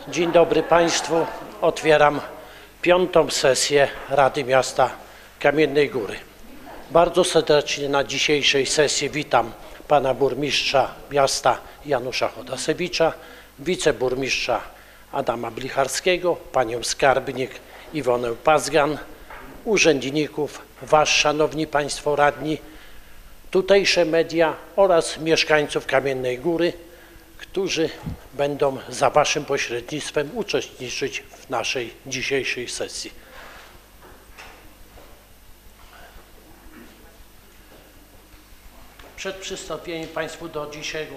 Dzień dobry Państwu. Otwieram 5. sesję Rady Miasta Kamiennej Góry. Bardzo serdecznie na dzisiejszej sesji witam pana burmistrza miasta Janusza Chodasewicza, wiceburmistrza Adama Blicharskiego, panią skarbnik Iwonę Pazgan, urzędników, was, szanowni państwo radni, tutejsze media oraz mieszkańców Kamiennej Góry, którzy będą za waszym pośrednictwem uczestniczyć w naszej dzisiejszej sesji. Przed przystąpieniem Państwu do dzisiejszego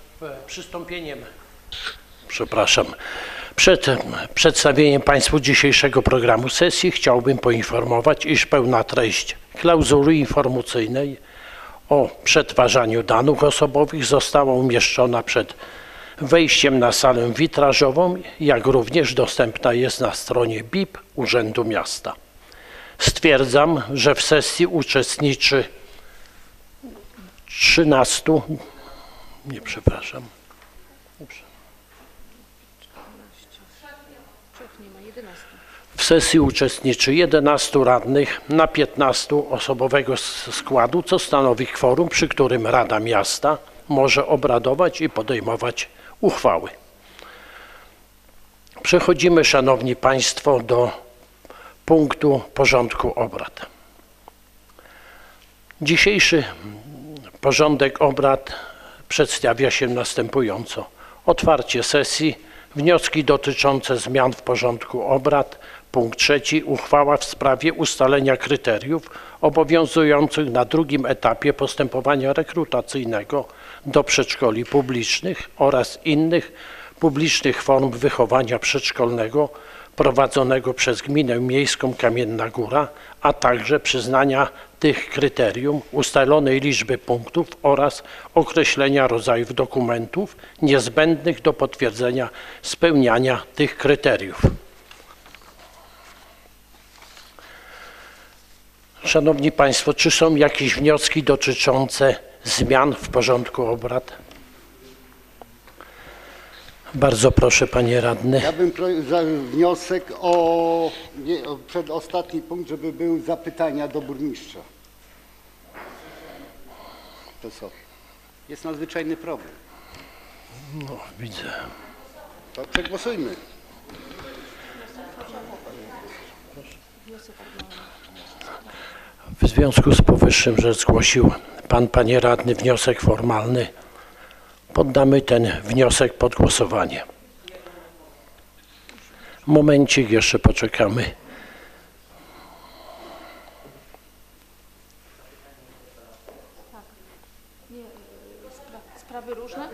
Przed przedstawieniem Państwu dzisiejszego programu sesji chciałbym poinformować, iż pełna treść klauzury informacyjnej o przetwarzaniu danych osobowych została umieszczona przed wejściem na salę witrażową, jak również dostępna jest na stronie BIP Urzędu Miasta. Stwierdzam, że w sesji uczestniczy 11 radnych na 15-osobowego składu, co stanowi kworum, przy którym Rada Miasta może obradować i podejmować uchwały. Przechodzimy, szanowni państwo, do punktu porządku obrad. Dzisiejszy porządek obrad przedstawia się następująco. Otwarcie sesji, wnioski dotyczące zmian w porządku obrad. Punkt 3. Uchwała w sprawie ustalenia kryteriów obowiązujących na drugim etapie postępowania rekrutacyjnego do przedszkoli publicznych oraz innych publicznych form wychowania przedszkolnego prowadzonego przez Gminę Miejską Kamienna Góra, a także przyznania tych kryterium, ustalonej liczby punktów oraz określenia rodzajów dokumentów niezbędnych do potwierdzenia spełniania tych kryteriów. Szanowni Państwo, czy są jakieś wnioski dotyczące zmian w porządku obrad? Bardzo proszę, panie radny. Ja bym wniosek o przedostatni punkt, żeby były zapytania do burmistrza. To co? Jest nadzwyczajny problem. No, widzę. To przegłosujmy. W związku z powyższym, że zgłosił pan, panie radny, wniosek formalny, poddamy ten wniosek pod głosowanie. Momencik, jeszcze poczekamy. Sprawy różne?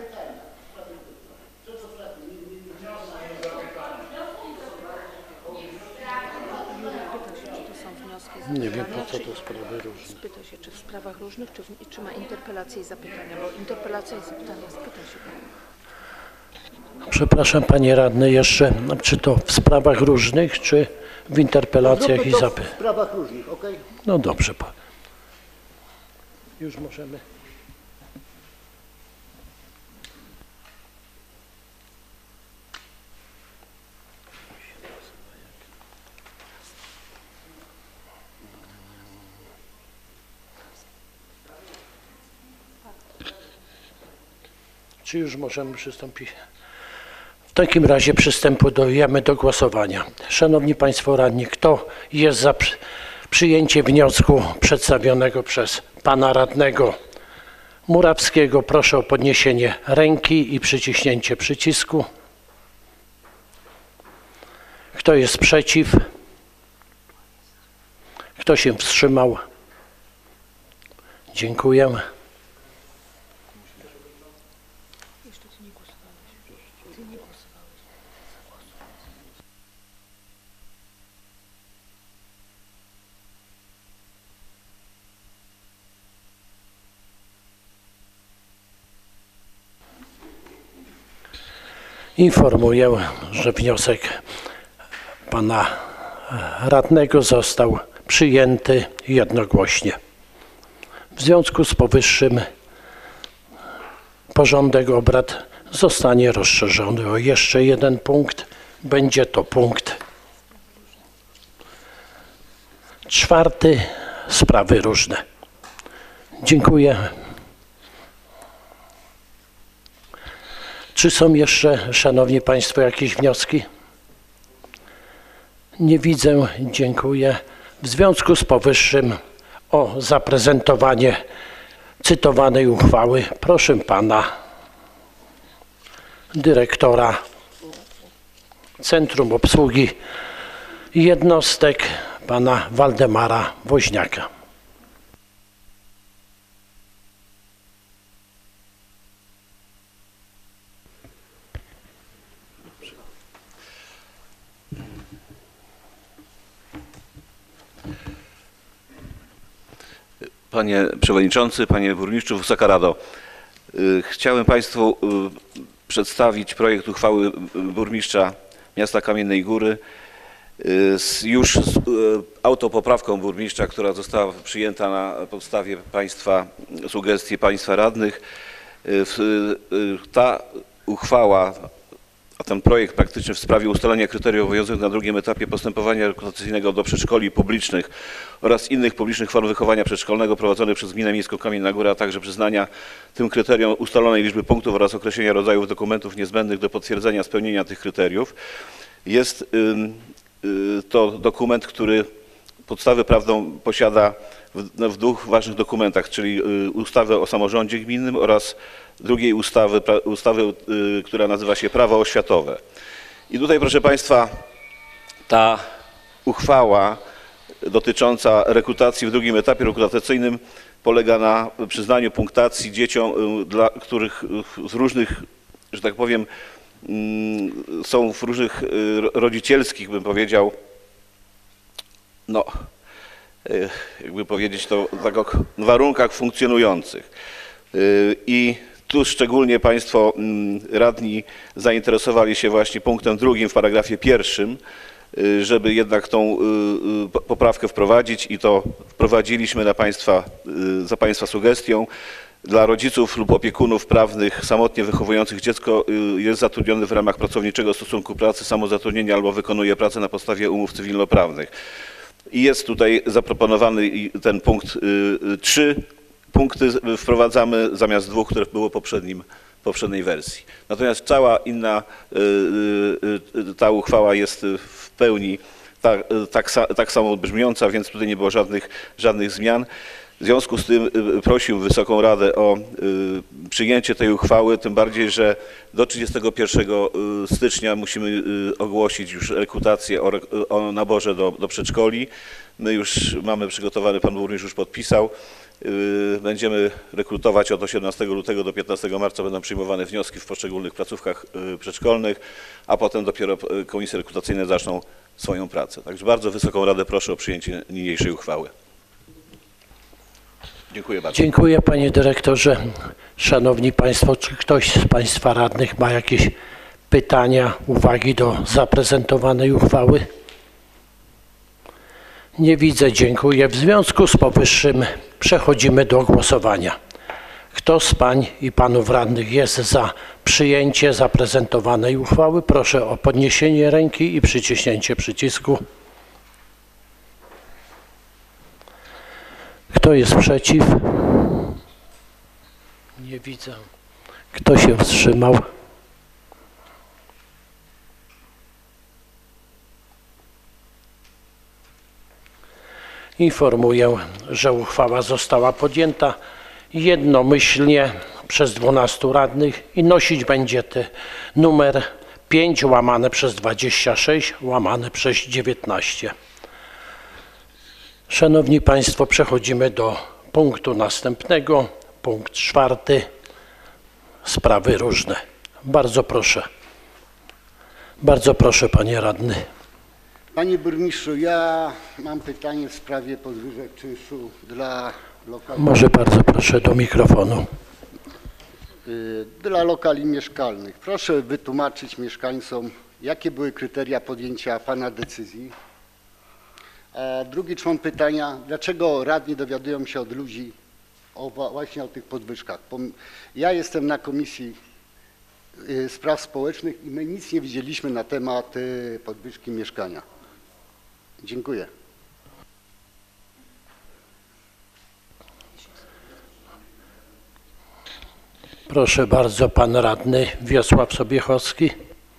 Nie wiem, po co to sprawy różne. Spyta się, czy w sprawach różnych, czy ma interpelacje i zapytania, bo interpelacja i zapytania, spyta się. Przepraszam, panie radny, jeszcze, czy to w sprawach różnych, czy w interpelacjach i zapytaniach? W sprawach różnych, ok? No dobrze. Już możemy. Czy już możemy przystąpić? W takim razie przystępujemy do głosowania. Szanowni państwo radni, kto jest za przyjęciem wniosku przedstawionego przez pana radnego Murawskiego? Proszę o podniesienie ręki i przyciśnięcie przycisku. Kto jest przeciw? Kto się wstrzymał? Dziękuję. Informuję, że wniosek pana radnego został przyjęty jednogłośnie. W związku z powyższym porządek obrad zostanie rozszerzony o jeszcze jeden punkt. Będzie to punkt 4. Sprawy różne. Dziękuję. Czy są jeszcze, szanowni państwo, jakieś wnioski? Nie widzę. Dziękuję. W związku z powyższym o zaprezentowanie cytowanej uchwały proszę pana dyrektora Centrum Obsługi Jednostek, pana Waldemara Woźniaka. Panie Przewodniczący, Panie Burmistrzu, Wysoka Rado. Chciałem Państwu przedstawić projekt uchwały Burmistrza Miasta Kamiennej Góry już z autopoprawką burmistrza, która została przyjęta na podstawie Państwa sugestii, Państwa radnych. Ta uchwała, a ten projekt praktyczny w sprawie ustalenia kryteriów obowiązujących na drugim etapie postępowania rekrutacyjnego do przedszkoli publicznych oraz innych publicznych form wychowania przedszkolnego prowadzonych przez Gminę Miejską Kamienna Góra, a także przyznania tym kryteriom ustalonej liczby punktów oraz określenia rodzajów dokumentów niezbędnych do potwierdzenia spełnienia tych kryteriów. Jest to dokument, który podstawę prawną posiada w dwóch ważnych dokumentach, czyli ustawę o samorządzie gminnym oraz drugiej ustawy, która nazywa się Prawo oświatowe. I tutaj, proszę Państwa, ta uchwała dotycząca rekrutacji w drugim etapie rekrutacyjnym polega na przyznaniu punktacji dzieciom, dla których z różnych, że tak powiem, są w różnych rodzicielskich, bym powiedział, no, jakby powiedzieć to, tak, warunkach funkcjonujących. I tu szczególnie Państwo radni zainteresowali się właśnie punktem 2 w paragrafie 1, żeby jednak tą poprawkę wprowadzić i to wprowadziliśmy za Państwa sugestią. Dla rodziców lub opiekunów prawnych samotnie wychowujących dziecko jest zatrudniony w ramach pracowniczego stosunku pracy, samozatrudnienia albo wykonuje pracę na podstawie umów cywilnoprawnych. I jest tutaj zaproponowany ten punkt 3. Punkty wprowadzamy zamiast 2, które było w poprzedniej wersji. Natomiast cała inna ta uchwała jest w pełni tak samo brzmiąca, więc tutaj nie było żadnych zmian. W związku z tym prosił Wysoką Radę o przyjęcie tej uchwały, tym bardziej, że do 31 stycznia musimy ogłosić już rekrutację o naborze do przedszkoli. My już mamy przygotowany, pan burmistrz już podpisał. Będziemy rekrutować od 18 lutego do 15 marca, będą przyjmowane wnioski w poszczególnych placówkach przedszkolnych, a potem dopiero komisje rekrutacyjne zaczną swoją pracę. Także bardzo Wysoką Radę proszę o przyjęcie niniejszej uchwały. Dziękuję bardzo. Dziękuję, panie dyrektorze. Szanowni państwo, czy ktoś z państwa radnych ma jakieś pytania, uwagi do zaprezentowanej uchwały? Nie widzę, dziękuję. W związku z powyższym przechodzimy do głosowania. Kto z pań i panów radnych jest za przyjęcie zaprezentowanej uchwały? Proszę o podniesienie ręki i przyciśnięcie przycisku. Kto jest przeciw? Nie widzę. Kto się wstrzymał? Informuję, że uchwała została podjęta jednomyślnie przez 12 radnych i nosić będzie numer 5/26/19. Szanowni państwo, przechodzimy do punktu następnego, punkt 4. Sprawy różne. Bardzo proszę, panie radny. Panie burmistrzu, ja mam pytanie w sprawie podwyżek czynszu dla lokali. Może bardzo proszę do mikrofonu. Dla lokali mieszkalnych. Proszę wytłumaczyć mieszkańcom, jakie były kryteria podjęcia pana decyzji. A drugi człon pytania, dlaczego radni dowiadują się od ludzi właśnie o tych podwyżkach. Ja jestem na komisji Spraw Społecznych i my nic nie widzieliśmy na temat podwyżki mieszkania. Dziękuję. Proszę bardzo, pan radny Wiesław Sobiechowski.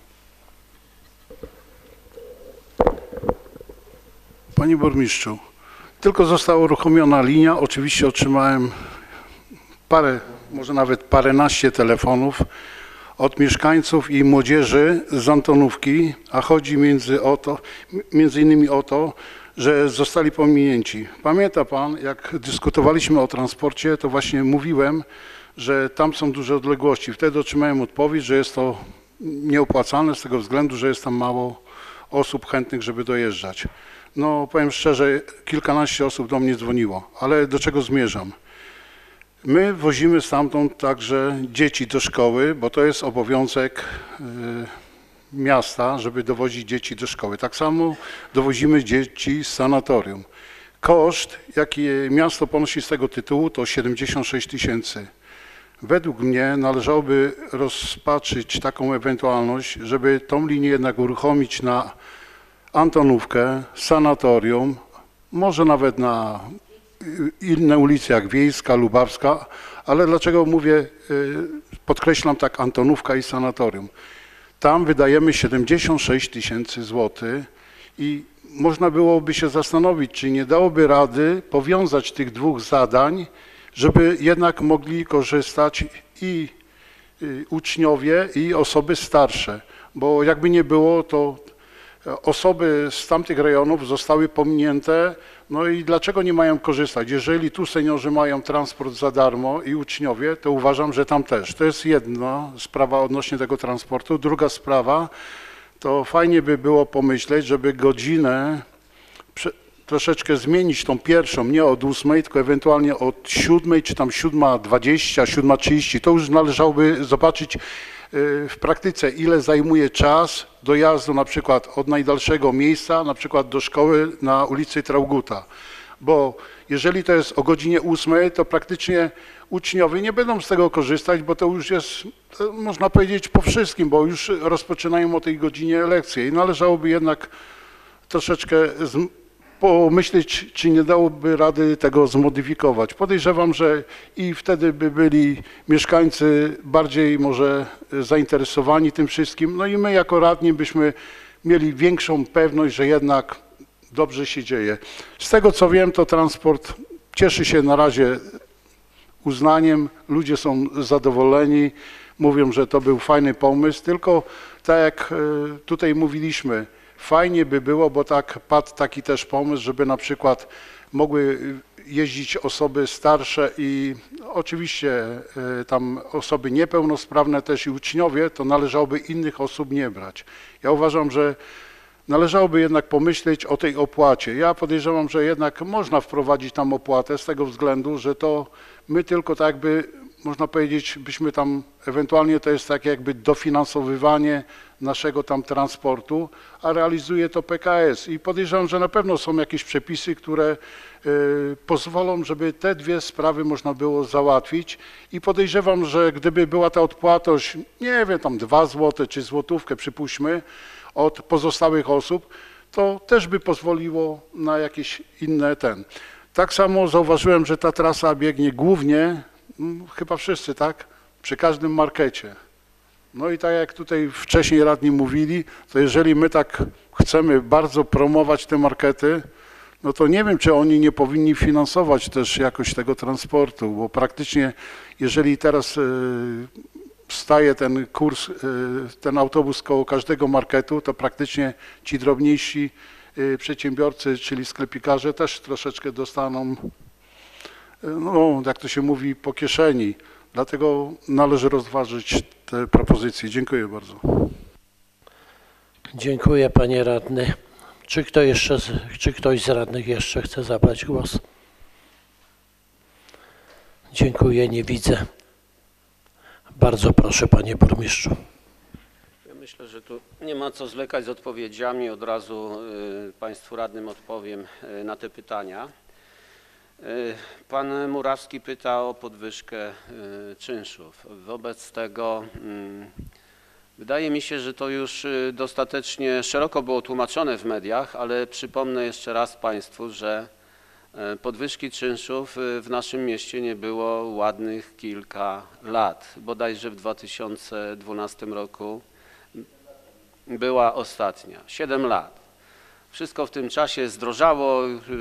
Panie burmistrzu, tylko została uruchomiona linia. Oczywiście otrzymałem parę, może nawet paręnaście telefonów od mieszkańców i młodzieży z Antonówki, a chodzi między innymi o to, że zostali pominięci. Pamięta pan, jak dyskutowaliśmy o transporcie, to właśnie mówiłem, że tam są duże odległości. Wtedy otrzymałem odpowiedź, że jest to nieopłacalne z tego względu, że jest tam mało osób chętnych, żeby dojeżdżać. No, powiem szczerze, kilkanaście osób do mnie dzwoniło, ale do czego zmierzam? My wozimy stamtąd także dzieci do szkoły, bo to jest obowiązek miasta, żeby dowozić dzieci do szkoły. Tak samo dowozimy dzieci z sanatorium. Koszt, jaki miasto ponosi z tego tytułu, to 76 000. Według mnie należałoby rozpatrzyć taką ewentualność, żeby tą linię jednak uruchomić na Antonówkę, sanatorium, może nawet na inne ulice jak Wiejska, Lubawska, ale dlaczego mówię, podkreślam tak Antonówka i sanatorium. Tam wydajemy 76 000 złotych i można byłoby się zastanowić, czy nie dałoby rady powiązać tych dwóch zadań, żeby jednak mogli korzystać i uczniowie, i osoby starsze, bo jakby nie było, to osoby z tamtych rejonów zostały pominięte, no i dlaczego nie mają korzystać? Jeżeli tu seniorzy mają transport za darmo i uczniowie, to uważam, że tam też. To jest jedna sprawa odnośnie tego transportu. Druga sprawa, to fajnie by było pomyśleć, żeby godzinę troszeczkę zmienić tą pierwszą, nie od 8, tylko ewentualnie od 7, czy tam 7:20, 7:30. To już należałoby zobaczyć w praktyce, ile zajmuje czas dojazdu na przykład od najdalszego miejsca, na przykład do szkoły na ulicy Traugutta. Bo jeżeli to jest o godzinie 8, to praktycznie uczniowie nie będą z tego korzystać, bo to już jest, można powiedzieć, po wszystkim, bo już rozpoczynają o tej godzinie lekcje i należałoby jednak troszeczkę pomyśleć, czy nie dałoby rady tego zmodyfikować. Podejrzewam, że i wtedy by byli mieszkańcy bardziej może zainteresowani tym wszystkim, no i my jako radni byśmy mieli większą pewność, że jednak dobrze się dzieje. Z tego co wiem, to transport cieszy się na razie uznaniem, ludzie są zadowoleni, mówią, że to był fajny pomysł, tylko tak jak tutaj mówiliśmy, fajnie by było, bo tak padł taki też pomysł, żeby na przykład mogły jeździć osoby starsze i oczywiście tam osoby niepełnosprawne też i uczniowie, to należałoby innych osób nie brać. Ja uważam, że należałoby jednak pomyśleć o tej opłacie. Ja podejrzewam, że jednak można wprowadzić tam opłatę z tego względu, że to my tylko tak jakby, można powiedzieć, byśmy tam, ewentualnie to jest takie jakby dofinansowywanie naszego tam transportu, a realizuje to PKS. I podejrzewam, że na pewno są jakieś przepisy, które pozwolą, żeby te dwie sprawy można było załatwić i podejrzewam, że gdyby była ta odpłatność, nie wiem, tam 2 zł czy złotówkę przypuśćmy od pozostałych osób, to też by pozwoliło na jakieś inne Tak samo zauważyłem, że ta trasa biegnie głównie, chyba wszyscy, tak, przy każdym markecie. No i tak jak tutaj wcześniej radni mówili, to jeżeli my tak chcemy bardzo promować te markety, no to nie wiem, czy oni nie powinni finansować też jakoś tego transportu, bo praktycznie jeżeli teraz staje ten kurs, ten autobus koło każdego marketu, to praktycznie ci drobniejsi przedsiębiorcy, czyli sklepikarze też troszeczkę dostaną, no jak to się mówi, po kieszeni. Dlatego należy rozważyć te propozycje. Dziękuję bardzo. Dziękuję panie radny. Czy ktoś z radnych jeszcze chce zabrać głos? Dziękuję, nie widzę. Bardzo proszę panie burmistrzu. Ja myślę, że tu nie ma co zwlekać z odpowiedziami. Od razu państwu radnym odpowiem na te pytania. Pan Murawski pyta o podwyżkę czynszów. Wobec tego Wydaje mi się, że to już dostatecznie szeroko było tłumaczone w mediach, ale przypomnę jeszcze raz Państwu, że podwyżki czynszów w naszym mieście nie było ładnych kilka lat. Bodajże w 2012 roku była ostatnia, 7 lat. Wszystko w tym czasie zdrożało,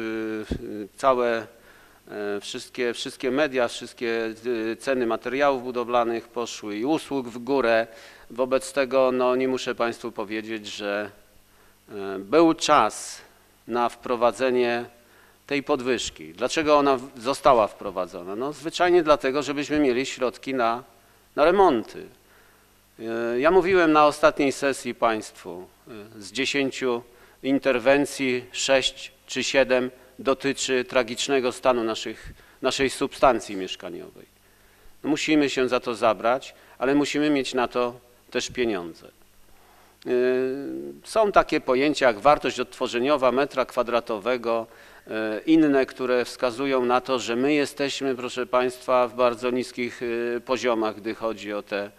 wszystkie media, wszystkie ceny materiałów budowlanych poszły i usług w górę. Wobec tego no, nie muszę Państwu powiedzieć, że był czas na wprowadzenie tej podwyżki. Dlaczego ona została wprowadzona? No, zwyczajnie dlatego, żebyśmy mieli środki na remonty. Ja mówiłem na ostatniej sesji Państwu, z 10 interwencji 6 czy 7 dotyczy tragicznego stanu naszej substancji mieszkaniowej. No, musimy się za to zabrać, ale musimy mieć na to też pieniądze. Są takie pojęcia jak wartość odtworzeniowa metra kwadratowego, inne, które wskazują na to, że my jesteśmy, proszę Państwa, w bardzo niskich poziomach, gdy chodzi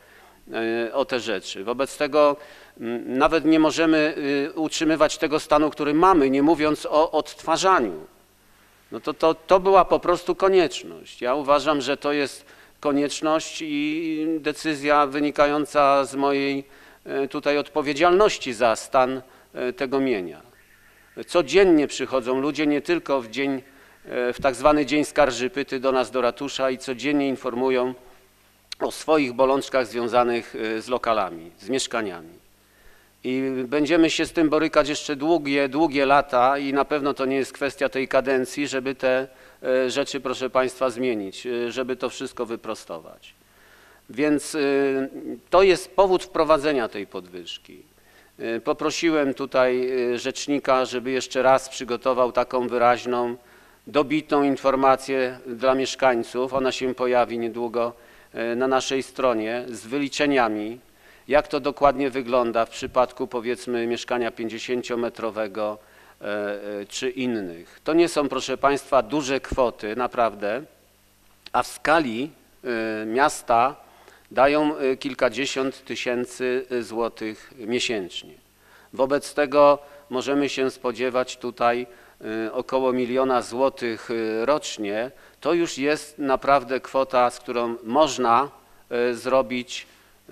o te rzeczy. Wobec tego nawet nie możemy utrzymywać tego stanu, który mamy, nie mówiąc o odtwarzaniu. No to była po prostu konieczność. Ja uważam, że to jest konieczność i decyzja wynikająca z mojej tutaj odpowiedzialności za stan tego mienia. Codziennie przychodzą ludzie, nie tylko w tak zwany dzień skarżypyty do nas do ratusza i codziennie informują o swoich bolączkach związanych z lokalami, z mieszkaniami. I będziemy się z tym borykać jeszcze długie lata i na pewno to nie jest kwestia tej kadencji, żeby te rzeczy, proszę Państwa, zmienić, żeby to wszystko wyprostować. Więc to jest powód wprowadzenia tej podwyżki. Poprosiłem tutaj rzecznika, żeby jeszcze raz przygotował taką wyraźną, dobitną informację dla mieszkańców. Ona się pojawi niedługo na naszej stronie z wyliczeniami, jak to dokładnie wygląda w przypadku powiedzmy mieszkania 50-metrowego czy innych. To nie są, proszę Państwa, duże kwoty, naprawdę, a w skali miasta dają kilkadziesiąt tysięcy złotych miesięcznie. Wobec tego możemy się spodziewać tutaj około 1 000 000 złotych rocznie. To już jest naprawdę kwota, z którą można zrobić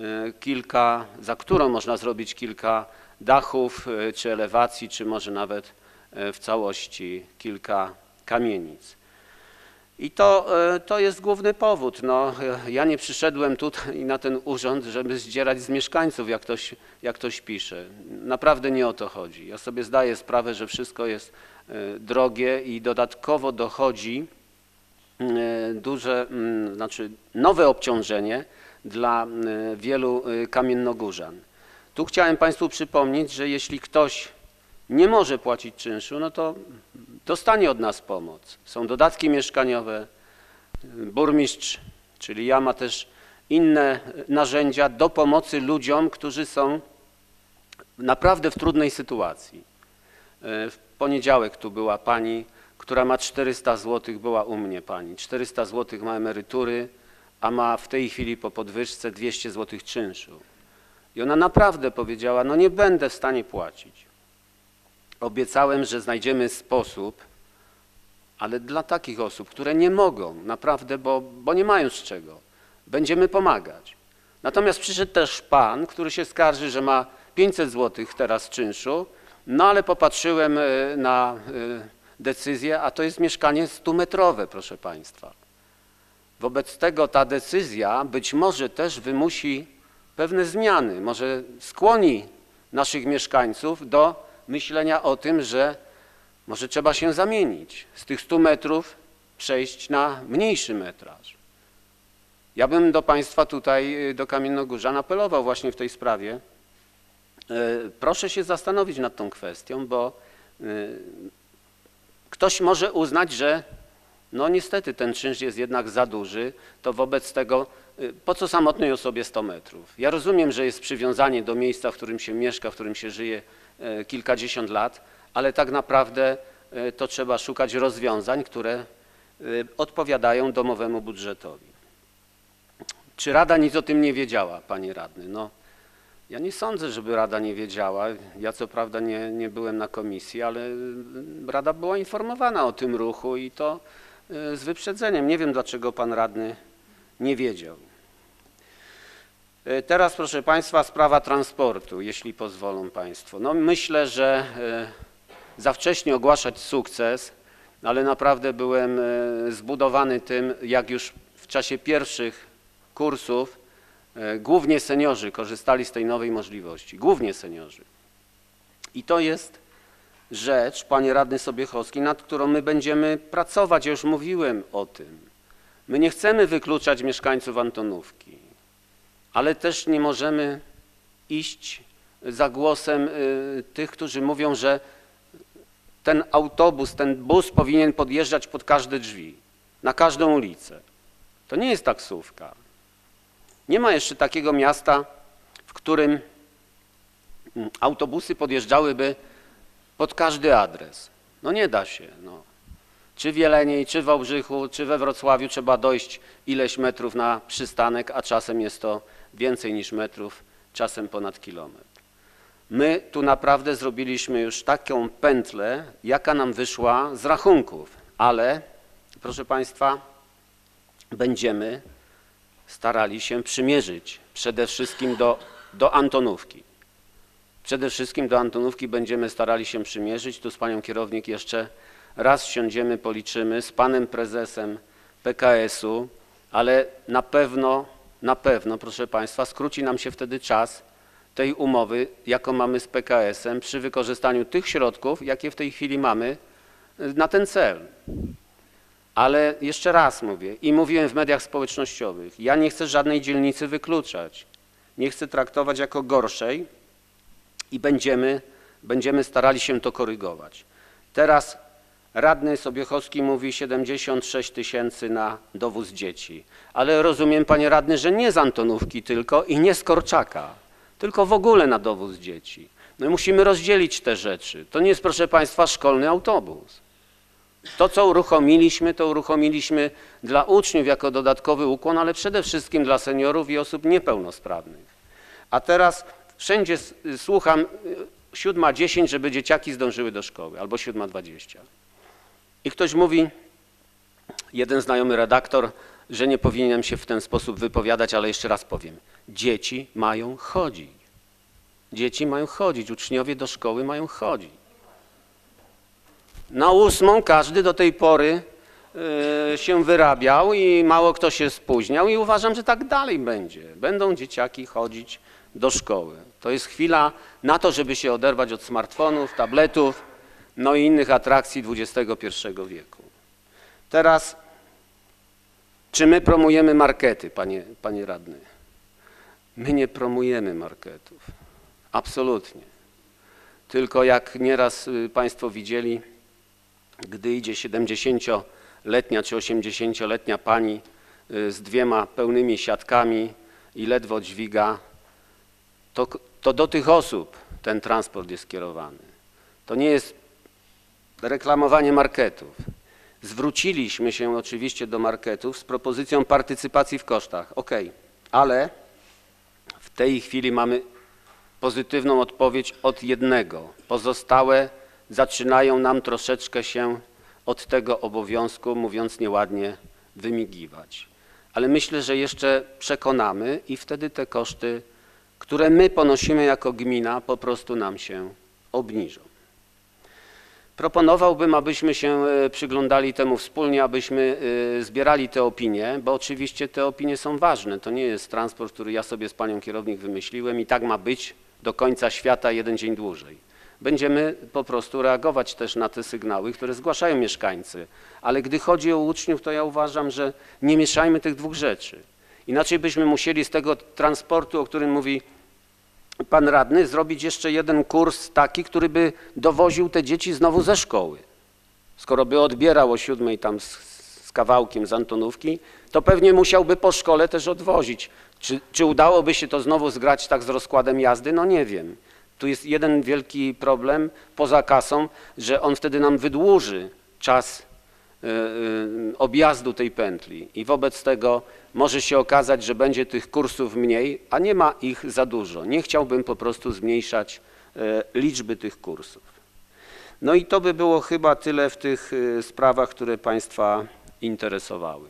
za którą można zrobić kilka dachów, czy elewacji, czy może nawet w całości kilka kamienic. I to jest główny powód. No, ja nie przyszedłem tutaj na ten urząd, żeby zdzierać z mieszkańców, jak ktoś pisze. Naprawdę nie o to chodzi. Ja sobie zdaję sprawę, że wszystko jest drogie i dodatkowo dochodzi nowe obciążenie dla wielu kamiennogórzan. Tu chciałem Państwu przypomnieć, że jeśli ktoś nie może płacić czynszu, no to dostanie od nas pomoc. Są dodatki mieszkaniowe, burmistrz, czyli ja, ma też inne narzędzia do pomocy ludziom, którzy są naprawdę w trudnej sytuacji. W poniedziałek tu była pani, która ma 400 zł, była u mnie pani. 400 zł ma emerytury, a ma w tej chwili po podwyżce 200 zł czynszu. I ona naprawdę powiedziała, no nie będę w stanie płacić. Obiecałem, że znajdziemy sposób, ale dla takich osób, które nie mogą, naprawdę, bo nie mają z czego, będziemy pomagać. Natomiast przyszedł też pan, który się skarży, że ma 500 zł teraz czynszu, no ale popatrzyłem na decyzję, a to jest mieszkanie 100-metrowe, proszę Państwa. Wobec tego ta decyzja być może też wymusi pewne zmiany, może skłoni naszych mieszkańców do myślenia o tym, że może trzeba się zamienić, z tych 100 metrów przejść na mniejszy metraż. Ja bym do Państwa tutaj, do Kamiennogórzan apelował właśnie w tej sprawie. Proszę się zastanowić nad tą kwestią, bo ktoś może uznać, że no niestety ten czynsz jest jednak za duży, to wobec tego po co samotnej osobie 100 metrów? Ja rozumiem, że jest przywiązanie do miejsca, w którym się mieszka, w którym się żyje kilkadziesiąt lat, ale tak naprawdę to trzeba szukać rozwiązań, które odpowiadają domowemu budżetowi. Czy Rada nic o tym nie wiedziała, panie radny? No, Ja nie sądzę, żeby Rada nie wiedziała. Ja co prawda nie byłem na komisji, ale Rada była informowana o tym ruchu i to z wyprzedzeniem. Nie wiem, dlaczego pan radny nie wiedział. Teraz, proszę państwa, sprawa transportu, jeśli pozwolą państwo. No myślę, że za wcześnie ogłaszać sukces, ale naprawdę byłem zbudowany tym, jak już w czasie pierwszych kursów głównie seniorzy korzystali z tej nowej możliwości. Głównie seniorzy. I to jest rzecz, panie radny Sobiechowski, nad którą my będziemy pracować. Ja już mówiłem o tym. My nie chcemy wykluczać mieszkańców Antonówki, ale też nie możemy iść za głosem tych, którzy mówią, że ten autobus, ten bus powinien podjeżdżać pod każde drzwi, na każdą ulicę. To nie jest taksówka. Nie ma jeszcze takiego miasta, w którym autobusy podjeżdżałyby pod każdy adres. No nie da się. No. Czy w Jeleniej, czy w Wałbrzychu, czy we Wrocławiu trzeba dojść ileś metrów na przystanek, a czasem jest to więcej niż metrów, czasem ponad kilometr. My tu naprawdę zrobiliśmy już taką pętlę, jaka nam wyszła z rachunków, ale proszę państwa, będziemy starali się przymierzyć przede wszystkim do Antonówki. Przede wszystkim do Antonówki będziemy starali się przymierzyć. Tu z panią kierownik jeszcze raz siądziemy, policzymy z panem prezesem PKS-u, ale na pewno, proszę państwa, skróci nam się wtedy czas tej umowy, jaką mamy z PKS-em przy wykorzystaniu tych środków, jakie w tej chwili mamy na ten cel. Ale jeszcze raz mówię i mówiłem w mediach społecznościowych, ja nie chcę żadnej dzielnicy wykluczać, nie chcę traktować jako gorszej i będziemy starali się to korygować. Teraz radny Sobiechowski mówi 76 000 na dowóz dzieci, ale rozumiem, panie radny, że nie z Antonówki tylko i nie z Korczaka, tylko w ogóle na dowóz dzieci. No i musimy rozdzielić te rzeczy. To nie jest, proszę państwa, szkolny autobus. To, co uruchomiliśmy, to uruchomiliśmy dla uczniów jako dodatkowy ukłon, ale przede wszystkim dla seniorów i osób niepełnosprawnych. A teraz wszędzie słucham 7:10, żeby dzieciaki zdążyły do szkoły, albo 7:20. I ktoś mówi, jeden znajomy redaktor, że nie powinienem się w ten sposób wypowiadać, ale jeszcze raz powiem. Dzieci mają chodzić. Dzieci mają chodzić, uczniowie do szkoły mają chodzić. Na 8 każdy do tej pory się wyrabiał i mało kto się spóźniał i uważam, że tak dalej będzie. Będą dzieciaki chodzić do szkoły. To jest chwila na to, żeby się oderwać od smartfonów, tabletów, no i innych atrakcji XXI wieku. Teraz, czy my promujemy markety, panie radny? My nie promujemy marketów. Absolutnie. Tylko jak nieraz państwo widzieli, gdy idzie 70-letnia czy 80-letnia pani z 2 pełnymi siatkami i ledwo dźwiga, to do tych osób ten transport jest kierowany. To nie jest reklamowanie marketów. Zwróciliśmy się oczywiście do marketów z propozycją partycypacji w kosztach. Ok, ale w tej chwili mamy pozytywną odpowiedź od jednego. Pozostałe zaczynają nam troszeczkę się od tego obowiązku, mówiąc nieładnie, wymigiwać. Ale myślę, że jeszcze przekonamy i wtedy te koszty, które my ponosimy jako gmina, po prostu nam się obniżą. Proponowałbym, abyśmy się przyglądali temu wspólnie, abyśmy zbierali te opinie, bo oczywiście te opinie są ważne. To nie jest transport, który ja sobie z panią kierownik wymyśliłem i tak ma być do końca świata 1 dzień dłużej. Będziemy po prostu reagować też na te sygnały, które zgłaszają mieszkańcy. Ale gdy chodzi o uczniów, to ja uważam, że nie mieszajmy tych dwóch rzeczy. Inaczej byśmy musieli z tego transportu, o którym mówi pan radny, zrobić jeszcze jeden kurs taki, który by dowoził te dzieci znowu ze szkoły. Skoro by odbierał o 7 tam z kawałkiem z Antonówki, to pewnie musiałby po szkole też odwozić. Czy udałoby się to znowu zgrać tak z rozkładem jazdy? No nie wiem. Tu jest jeden wielki problem poza kasą, że on wtedy nam wydłuży czas objazdu tej pętli i wobec tego może się okazać, że będzie tych kursów mniej, a nie ma ich za dużo. Nie chciałbym po prostu zmniejszać liczby tych kursów. No i to by było chyba tyle w tych sprawach, które Państwa interesowały.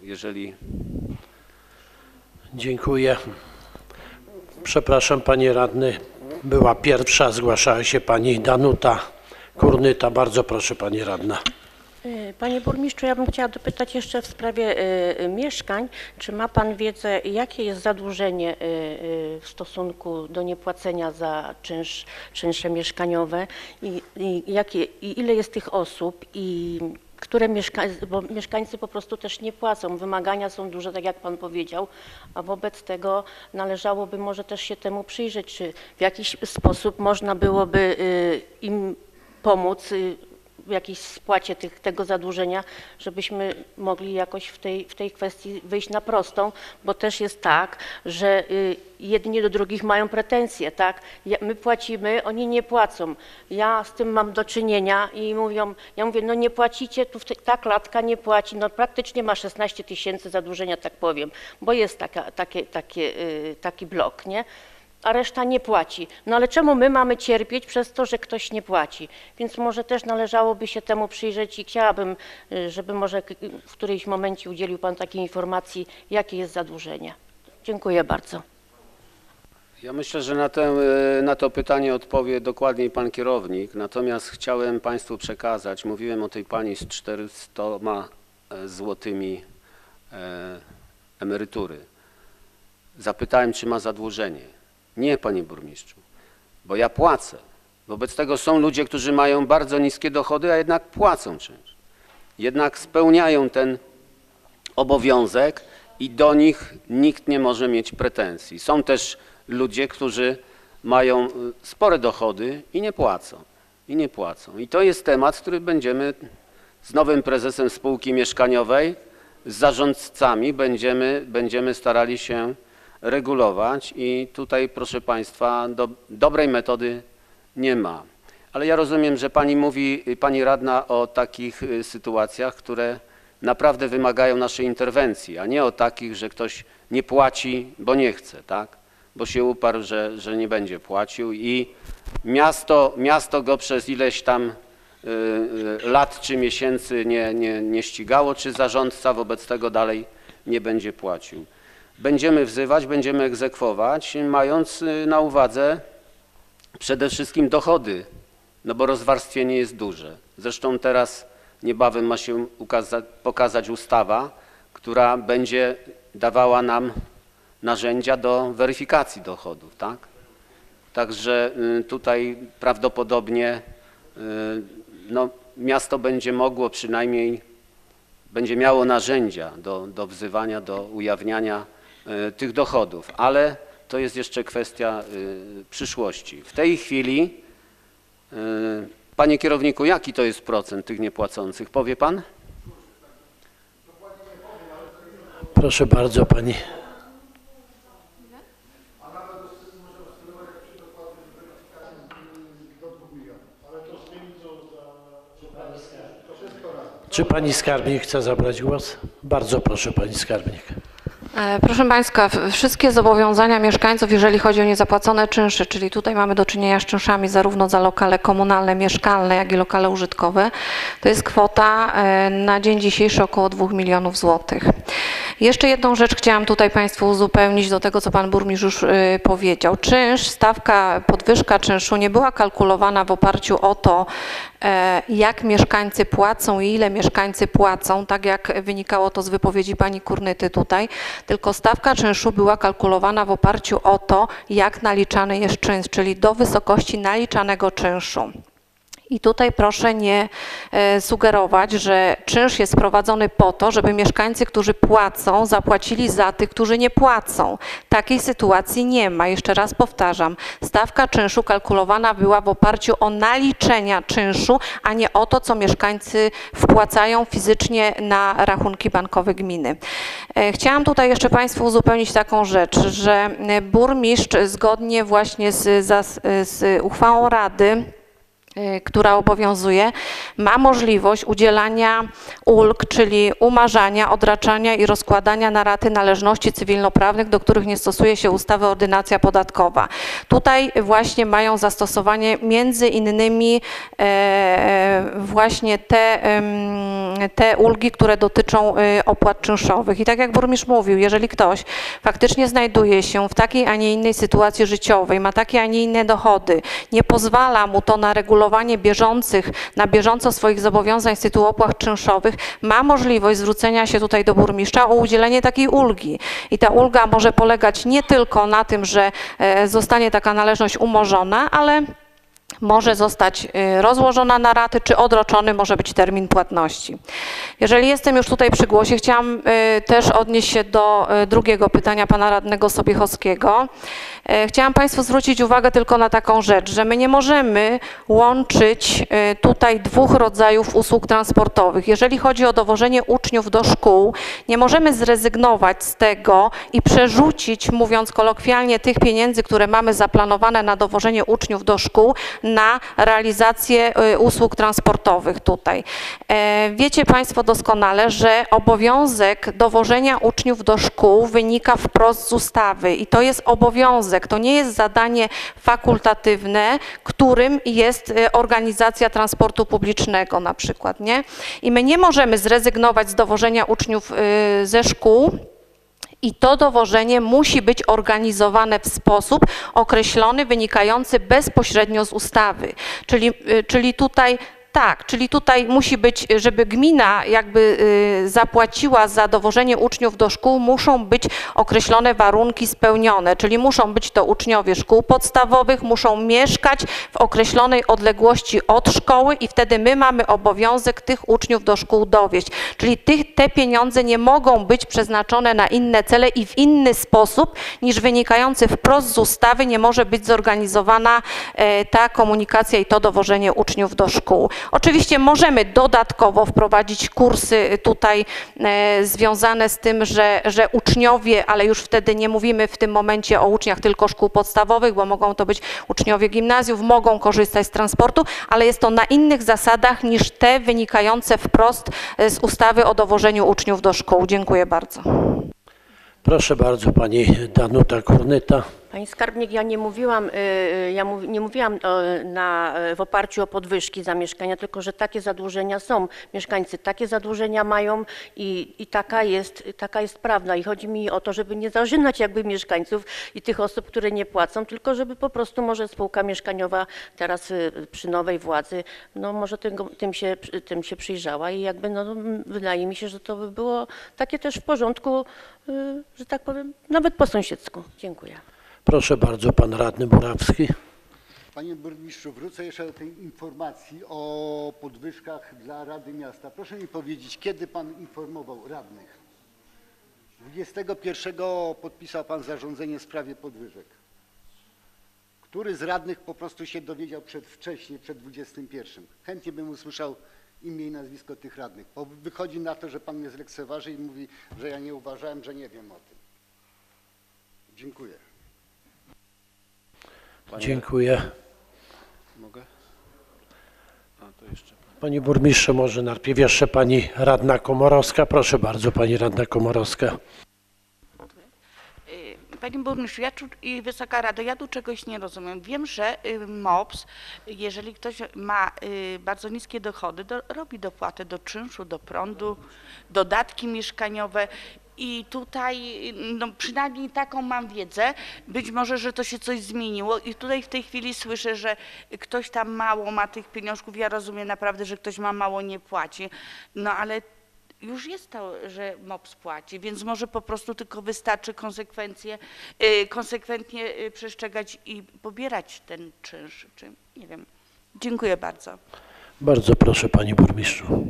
Dziękuję. Przepraszam, panie radny, była pierwsza, zgłaszała się pani Danuta Kurnyta. Bardzo proszę, pani radna. Panie burmistrzu, ja bym chciała dopytać jeszcze w sprawie mieszkań. Czy ma pan wiedzę, jakie jest zadłużenie w stosunku do niepłacenia za czynsze mieszkaniowe i ile jest tych osób i które bo mieszkańcy po prostu też nie płacą, wymagania są duże, tak jak pan powiedział, a wobec tego należałoby może też się temu przyjrzeć, czy w jakiś sposób można byłoby im pomóc w jakiejś spłacie tego zadłużenia, żebyśmy mogli jakoś w tej kwestii wyjść na prostą, bo też jest tak, że jedni do drugich mają pretensje, tak? My płacimy, oni nie płacą. Ja z tym mam do czynienia i ja mówię, no nie płacicie, tu ta klatka nie płaci, no praktycznie ma 16 000 zadłużenia, tak powiem, bo jest taki blok, nie? A reszta nie płaci. No ale czemu my mamy cierpieć przez to, że ktoś nie płaci? Więc może też należałoby się temu przyjrzeć i chciałabym, żeby może w którymś momencie udzielił pan takiej informacji, jakie jest zadłużenie. Dziękuję bardzo. Ja myślę, że na to pytanie odpowie dokładniej pan kierownik, natomiast chciałem Państwu przekazać, mówiłem o tej pani z 400 złotymi emerytury. Zapytałem, czy ma zadłużenie. Nie, panie burmistrzu, bo ja płacę. Wobec tego są ludzie, którzy mają bardzo niskie dochody, a jednak płacą czynsz. Jednak spełniają ten obowiązek i do nich nikt nie może mieć pretensji. Są też ludzie, którzy mają spore dochody i nie płacą. I to jest temat, który będziemy z nowym prezesem spółki mieszkaniowej, z zarządcami będziemy starali się regulować i tutaj, proszę Państwa, dobrej metody nie ma. Ale ja rozumiem, że Pani mówi, Pani radna, o takich sytuacjach, które naprawdę wymagają naszej interwencji, a nie o takich, że ktoś nie płaci, bo nie chce, tak? Bo się uparł, że nie będzie płacił i miasto go przez ileś tam lat czy miesięcy nie ścigało, czy zarządca wobec tego dalej nie będzie płacił. Będziemy wzywać, będziemy egzekwować, mając na uwadze przede wszystkim dochody, no bo rozwarstwienie jest duże. Zresztą teraz niebawem ma się pokazać ustawa, która będzie dawała nam narzędzia do weryfikacji dochodów, tak? Także tutaj prawdopodobnie no, miasto będzie mogło przynajmniej, będzie miało narzędzia do wzywania, do ujawniania tych dochodów, ale to jest jeszcze kwestia przyszłości. W tej chwili, panie kierowniku, jaki to jest procent tych niepłacących? Powie pan? Proszę bardzo, pani. Czy pani skarbnik chce zabrać głos? Bardzo proszę, pani skarbnik. Proszę Państwa, wszystkie zobowiązania mieszkańców, jeżeli chodzi o niezapłacone czynsze, czyli tutaj mamy do czynienia z czynszami zarówno za lokale komunalne, mieszkalne, jak i lokale użytkowe, to jest kwota na dzień dzisiejszy około 2 milionów złotych. Jeszcze jedną rzecz chciałam tutaj Państwu uzupełnić do tego, co Pan Burmistrz już powiedział. Czynsz, podwyżka czynszu nie była kalkulowana w oparciu o to, jak mieszkańcy płacą i ile mieszkańcy płacą, tak jak wynikało to z wypowiedzi pani Kurnyty tutaj, tylko stawka czynszu była kalkulowana w oparciu o to, jak naliczany jest czynsz, czyli do wysokości naliczanego czynszu. I tutaj proszę nie sugerować, że czynsz jest wprowadzony po to, żeby mieszkańcy, którzy płacą, zapłacili za tych, którzy nie płacą. Takiej sytuacji nie ma. Jeszcze raz powtarzam, stawka czynszu kalkulowana była w oparciu o naliczenia czynszu, a nie o to, co mieszkańcy wpłacają fizycznie na rachunki bankowe gminy. Chciałam tutaj jeszcze Państwu uzupełnić taką rzecz, że burmistrz zgodnie właśnie z uchwałą Rady która obowiązuje, ma możliwość udzielania ulg, czyli umarzania, odraczania i rozkładania na raty należności cywilnoprawnych, do których nie stosuje się ustawy Ordynacja podatkowa. Tutaj właśnie mają zastosowanie między innymi właśnie te ulgi, które dotyczą opłat czynszowych. I tak jak burmistrz mówił, jeżeli ktoś faktycznie znajduje się w takiej, a nie innej sytuacji życiowej, ma takie, a nie inne dochody, nie pozwala mu to na regulowanie na bieżąco swoich zobowiązań z tytułu opłat czynszowych, ma możliwość zwrócenia się tutaj do burmistrza o udzielenie takiej ulgi. I ta ulga może polegać nie tylko na tym, że zostanie taka należność umorzona, ale może zostać rozłożona na raty, czy odroczony może być termin płatności. Jeżeli jestem już tutaj przy głosie, chciałam też odnieść się do drugiego pytania pana radnego Sobiechowskiego. Chciałam Państwu zwrócić uwagę tylko na taką rzecz, że my nie możemy łączyć tutaj dwóch rodzajów usług transportowych. Jeżeli chodzi o dowożenie uczniów do szkół, nie możemy zrezygnować z tego i przerzucić, mówiąc kolokwialnie, tych pieniędzy, które mamy zaplanowane na dowożenie uczniów do szkół, na realizację usług transportowych tutaj. Wiecie Państwo doskonale, że obowiązek dowożenia uczniów do szkół wynika wprost z ustawy i to jest obowiązek, to nie jest zadanie fakultatywne, którym jest organizacja transportu publicznego na przykład, nie? I my nie możemy zrezygnować z dowożenia uczniów ze szkół. I to dowożenie musi być organizowane w sposób określony, wynikający bezpośrednio z ustawy. Czyli tutaj musi być, żeby gmina jakby zapłaciła za dowożenie uczniów do szkół, muszą być określone warunki spełnione, czyli muszą być to uczniowie szkół podstawowych, muszą mieszkać w określonej odległości od szkoły i wtedy my mamy obowiązek tych uczniów do szkół dowieźć. Czyli te pieniądze nie mogą być przeznaczone na inne cele i w inny sposób niż wynikający wprost z ustawy nie może być zorganizowana ta komunikacja i to dowożenie uczniów do szkół. Oczywiście możemy dodatkowo wprowadzić kursy tutaj związane z tym, że uczniowie, ale już wtedy nie mówimy w tym momencie o uczniach tylko szkół podstawowych, bo mogą to być uczniowie gimnazjów, mogą korzystać z transportu, ale jest to na innych zasadach niż te wynikające wprost z ustawy o dowożeniu uczniów do szkół. Dziękuję bardzo. Proszę bardzo, pani Danuta Kurnyta. Pani skarbnik, ja nie mówiłam, w oparciu o podwyżki za mieszkania, tylko że takie zadłużenia są. Mieszkańcy takie zadłużenia mają i taka jest prawda. I chodzi mi o to, żeby nie zarzynać jakby mieszkańców i tych osób, które nie płacą, tylko żeby po prostu może spółka mieszkaniowa teraz przy nowej władzy, no może tym się przyjrzała i jakby no, wydaje mi się, że to by było takie też w porządku, że tak powiem, nawet po sąsiedzku. Dziękuję. Proszę bardzo, pan radny Murawski. Panie burmistrzu, wrócę jeszcze do tej informacji o podwyżkach dla Rady Miasta. Proszę mi powiedzieć, kiedy pan informował radnych? 21 podpisał pan zarządzenie w sprawie podwyżek. Który z radnych po prostu się dowiedział wcześniej, przed 21? Chętnie bym usłyszał imię i nazwisko tych radnych, bo wychodzi na to, że pan mnie zlekceważy i mówi, że ja nie uważałem, że nie wiem o tym. Dziękuję. Dziękuję. Mogę? A, to jeszcze. Panie burmistrzu, może najpierw jeszcze pani radna Komorowska. Proszę bardzo, pani radna Komorowska. Panie burmistrzu, i Wysoka Rado, ja tu czegoś nie rozumiem. Wiem, że MOPS, jeżeli ktoś ma bardzo niskie dochody, robi dopłatę do czynszu, do prądu, dodatki mieszkaniowe. I tutaj, no przynajmniej taką mam wiedzę, być może, że to się coś zmieniło i tutaj w tej chwili słyszę, że ktoś tam mało ma tych pieniążków, ja rozumiem naprawdę, że ktoś ma mało, nie płaci, no ale już jest to, że MOPS płaci, więc może po prostu tylko wystarczy konsekwentnie przestrzegać i pobierać ten czynsz, czy nie wiem. Dziękuję bardzo. Bardzo proszę, panie burmistrzu.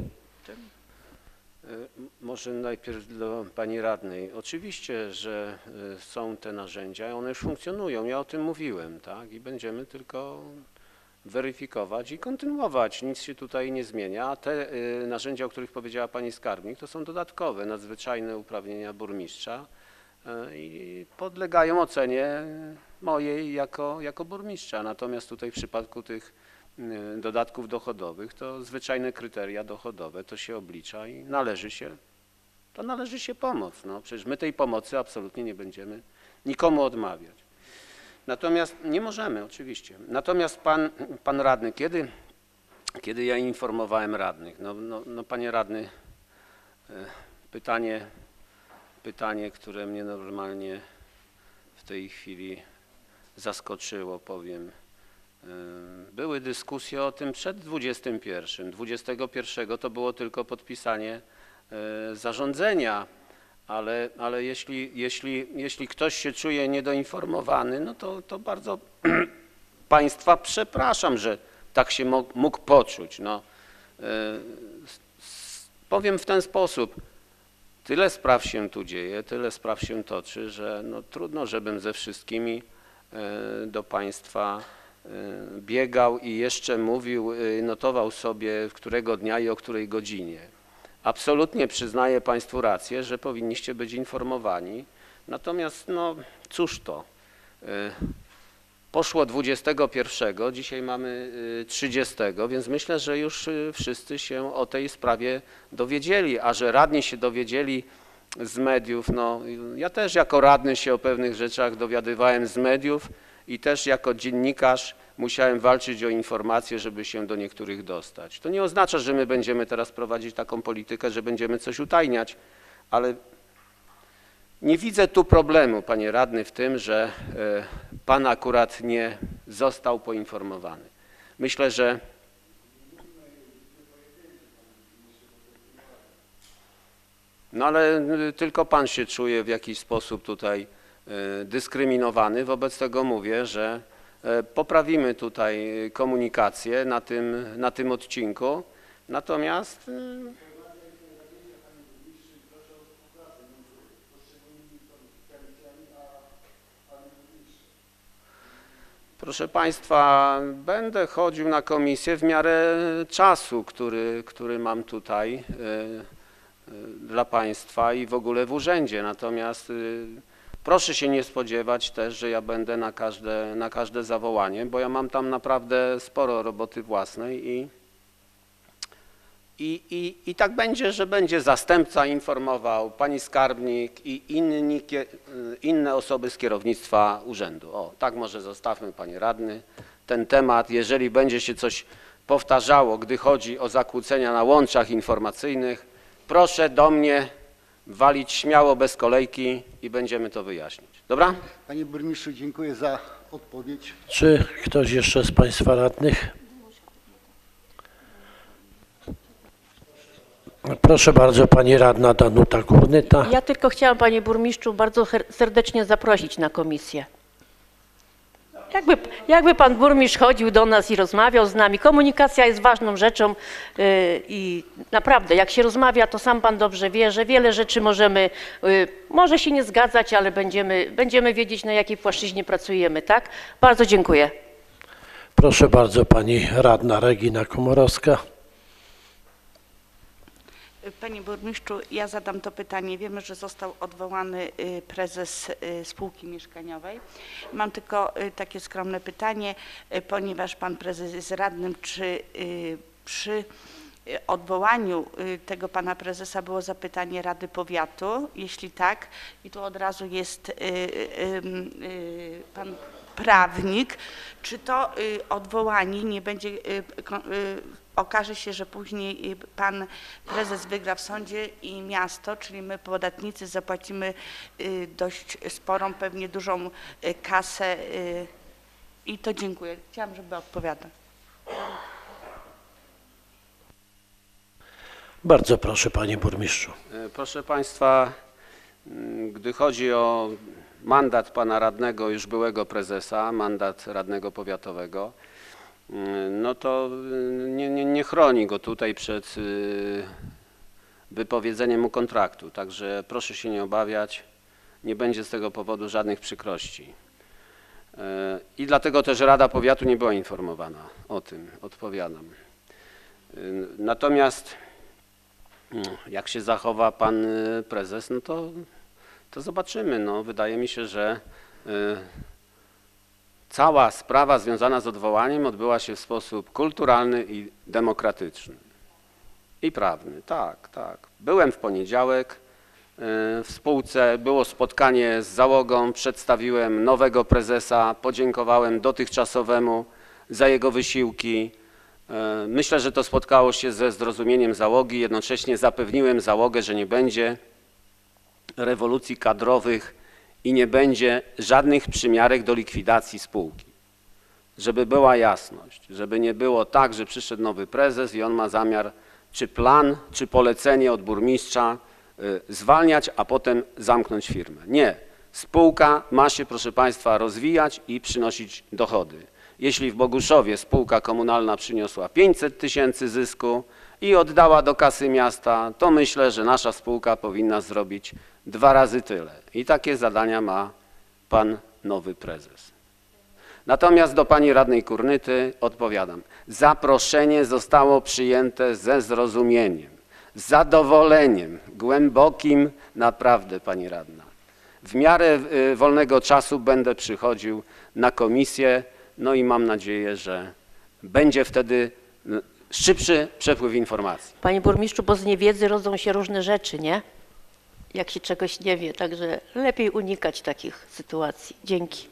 Może najpierw do pani radnej. Oczywiście, że są te narzędzia, one już funkcjonują, ja o tym mówiłem, tak? I będziemy tylko weryfikować i kontynuować. Nic się tutaj nie zmienia. A te narzędzia, o których powiedziała pani skarbnik, to są dodatkowe, nadzwyczajne uprawnienia burmistrza i podlegają ocenie mojej jako burmistrza. Natomiast tutaj w przypadku tych dodatków dochodowych, to zwyczajne kryteria dochodowe, to się oblicza i należy się pomoc. No, przecież my tej pomocy absolutnie nie będziemy nikomu odmawiać. Natomiast nie możemy, oczywiście. Natomiast pan radny, kiedy ja informowałem radnych, no panie radny, pytanie, które mnie normalnie w tej chwili zaskoczyło, powiem. Były dyskusje o tym przed 21. 21 to było tylko podpisanie zarządzenia, ale jeśli ktoś się czuje niedoinformowany, no to bardzo państwa przepraszam, że tak się mógł poczuć. No, powiem w ten sposób, tyle spraw się tu dzieje, tyle spraw się toczy, że no, trudno, żebym ze wszystkimi do państwa biegał i jeszcze mówił, notował sobie, którego dnia i o której godzinie. Absolutnie przyznaję państwu rację, że powinniście być informowani, natomiast no cóż to, poszło 21, dzisiaj mamy 30, więc myślę, że już wszyscy się o tej sprawie dowiedzieli, a że radni się dowiedzieli z mediów, no ja też jako radny się o pewnych rzeczach dowiadywałem z mediów i też jako dziennikarz musiałem walczyć o informacje, żeby się do niektórych dostać. To nie oznacza, że my będziemy teraz prowadzić taką politykę, że będziemy coś utajniać, ale nie widzę tu problemu, panie radny, w tym, że pan akurat nie został poinformowany. Myślę, że no ale tylko pan się czuje w jakiś sposób tutaj dyskryminowany, wobec tego mówię, że poprawimy tutaj komunikację na tym odcinku, natomiast proszę państwa, będę chodził na komisję w miarę czasu, który mam tutaj dla państwa i w ogóle w urzędzie, natomiast proszę się nie spodziewać też, że ja będę na każde zawołanie, bo ja mam tam naprawdę sporo roboty własnej i tak będzie, że będzie zastępca informował, pani skarbnik i inne osoby z kierownictwa urzędu. O, tak może zostawmy, panie radny, ten temat. Jeżeli będzie się coś powtarzało, gdy chodzi o zakłócenia na łączach informacyjnych, proszę do mnie walić śmiało, bez kolejki i będziemy to wyjaśnić. Dobra? Panie burmistrzu, dziękuję za odpowiedź. Czy ktoś jeszcze z państwa radnych? Proszę bardzo, pani radna Danuta Górnyta. Ja tylko chciałam, panie burmistrzu, bardzo serdecznie zaprosić na komisję. Jakby pan burmistrz chodził do nas i rozmawiał z nami. Komunikacja jest ważną rzeczą i naprawdę, jak się rozmawia, to sam pan dobrze wie, że wiele rzeczy może się nie zgadzać, ale będziemy wiedzieć, na jakiej płaszczyźnie pracujemy, tak? Bardzo dziękuję. Proszę bardzo, pani radna Regina Komorowska. Panie burmistrzu, ja zadam to pytanie. Wiemy, że został odwołany prezes spółki mieszkaniowej. Mam tylko takie skromne pytanie, ponieważ pan prezes jest radnym, czy przy odwołaniu tego pana prezesa było zapytanie Rady Powiatu? Jeśli tak, i tu od razu jest pan prawnik, czy to odwołanie nie będzie, okaże się, że później pan prezes wygra w sądzie i miasto, czyli my podatnicy zapłacimy dość sporą, pewnie dużą kasę i to dziękuję. Chciałam, żeby odpowiadał. Bardzo proszę, panie burmistrzu. Proszę państwa, gdy chodzi o mandat pana radnego, już byłego prezesa, mandat radnego powiatowego, no to nie chroni go tutaj przed wypowiedzeniem mu kontraktu. Także proszę się nie obawiać, nie będzie z tego powodu żadnych przykrości. I dlatego też Rada Powiatu nie była informowana o tym, odpowiadam. Natomiast jak się zachowa pan prezes, no to zobaczymy. No, wydaje mi się, że Cała sprawa związana z odwołaniem odbyła się w sposób kulturalny i demokratyczny. I prawny, tak, tak. Byłem w poniedziałek w spółce, było spotkanie z załogą, przedstawiłem nowego prezesa, podziękowałem dotychczasowemu za jego wysiłki. Myślę, że to spotkało się ze zrozumieniem załogi, jednocześnie zapewniłem załogę, że nie będzie rewolucji kadrowych i nie będzie żadnych przymiarek do likwidacji spółki. Żeby była jasność, żeby nie było tak, że przyszedł nowy prezes i on ma zamiar czy plan, czy polecenie od burmistrza zwalniać, a potem zamknąć firmę. Nie. Spółka ma się, proszę Państwa, rozwijać i przynosić dochody. Jeśli w Boguszowie spółka komunalna przyniosła 500 000 zysku i oddała do kasy miasta, to myślę, że nasza spółka powinna zrobić 2 razy tyle. I takie zadania ma pan nowy prezes. Natomiast do pani radnej Kurnyty odpowiadam. Zaproszenie zostało przyjęte ze zrozumieniem, z zadowoleniem, głębokim, naprawdę pani radna. W miarę wolnego czasu będę przychodził na komisję, no i mam nadzieję, że będzie wtedy szybszy przepływ informacji. Panie burmistrzu, bo z niewiedzy rodzą się różne rzeczy, nie? Jak się czegoś nie wie, także lepiej unikać takich sytuacji. Dzięki.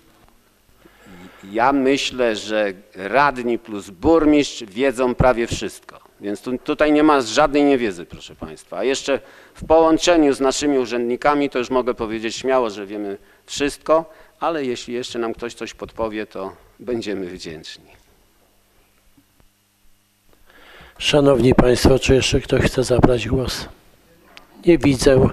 Ja myślę, że radni plus burmistrz wiedzą prawie wszystko, więc tutaj nie ma żadnej niewiedzy, proszę Państwa. A jeszcze w połączeniu z naszymi urzędnikami to już mogę powiedzieć śmiało, że wiemy wszystko, ale jeśli jeszcze nam ktoś coś podpowie, to będziemy wdzięczni. Szanowni Państwo, czy jeszcze ktoś chce zabrać głos? Nie widzę.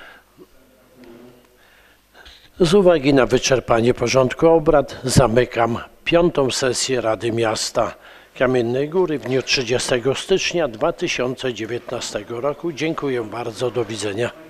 Z uwagi na wyczerpanie porządku obrad zamykam 5. sesję Rady Miasta Kamiennej Góry w dniu 30 stycznia 2019 roku. Dziękuję bardzo, do widzenia.